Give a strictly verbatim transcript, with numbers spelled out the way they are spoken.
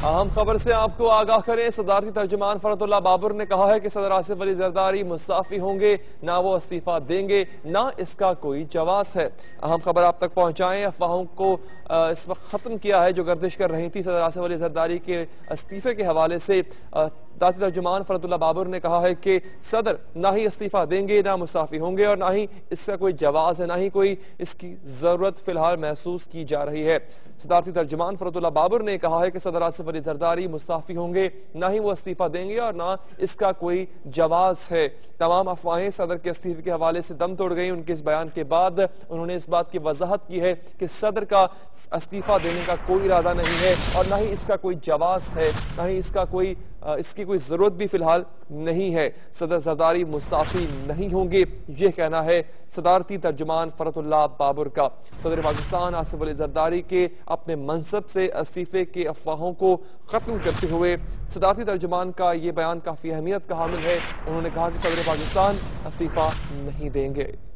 अहम खबर से आपको आगाह करें। सदारती तर्जुमान फरतुल्लाह बाबर ने कहा है कि सदर आसिफ अली जरदारी मुस्ताफी होंगे, ना वो इस्तीफा देंगे, ना इसका कोई जवाब है। अहम खबर आप तक पहुंचाएं। अफवाहों को इस वक्त खत्म किया है जो गर्दिश कर रही थी सदर आसिफ अली जरदारी के इस्तीफे के हवाले से। सदारती तर्जुमान फरतुल्लाह बाबर ने कहा है कि सदर ना ही इस्तीफा देंगे, ना मुस्ताफी होंगे और ना ही इसका कोई जवाब है, ना ही कोई इसकी जरूरत फिलहाल महसूस की जा रही है। सदारती तर्जुमान फरतुल्लाह बाबर ने कहा है कि सदर आसिफ अली जरदारी मुस्ताफी होंगे, ना ही वो इस्तीफा देंगे और ना इसका कोई जवाब है। तमाम अफवाहें सदर के इस्तीफे के हवाले से दम तोड़ गई। उनके इस बयान के बाद उन्होंने इस बात की वजाहत की है कि सदर का इस्तीफा देने का कोई इरादा नहीं है और ना ही इसका कोई जवाब है, ना ही इसका कोई इसकी कोई जरूरत भी फिलहाल नहीं है। सदर जरदारी मुस्ताफी नहीं होंगे, यह कहना है सदारती तर्जुमान फरतुल्लाह बाबर का। सदर पाकिस्तान आसिफ अली जरदारी के अपने मनसब से इस्तीफे के अफवाहों को खत्म करते हुए सदारती तर्जुमान का यह बयान काफी अहमियत का हामिल है। उन्होंने कहा कि सदर पाकिस्तान इस्तीफा नहीं देंगे।